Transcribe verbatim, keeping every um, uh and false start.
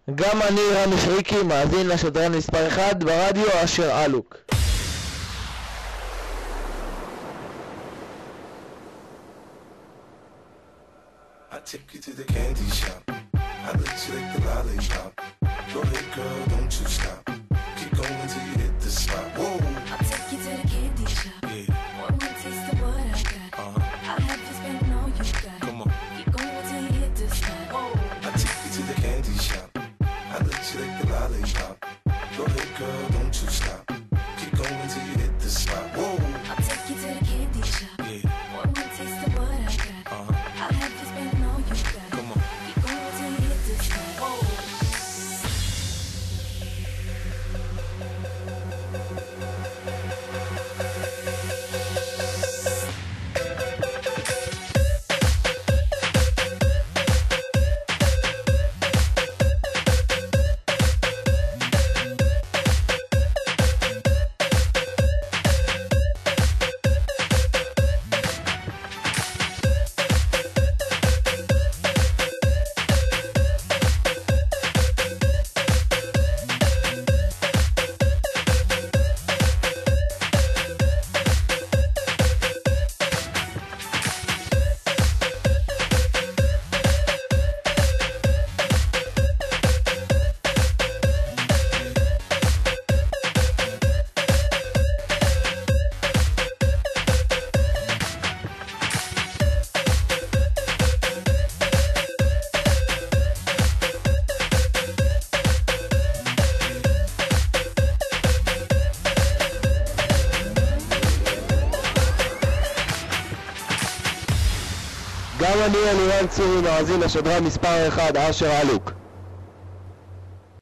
גם אני רמי שריקי, מאזין לשדרן מספר אחד ברדיו אשר אלוק. I take you to the candy shop. I let you lick the lollipop. Go ahead, girl, don't you stop. Keep going till you hit the spot. Whoa. I'll take you to the candy shop. Yeah. One more taste of what I got. Uh-huh. I'll have you spend all you got. Come on. Keep going till you hit the spot. Whoa. I take you to the candy shop. I let you lick the lollipop. Go ahead, girl, don't you stop. Keep going till you hit the spot. Whoa. I'll take you to the candy shop. Yeah. One more taste of what I got. Uh-huh. I'll have you spend all you got. Come on. Keep going till you hit the spot. Whoa. גם אני אלירן צורי, מאזין לשדרן מספר אחד אשר אלוק.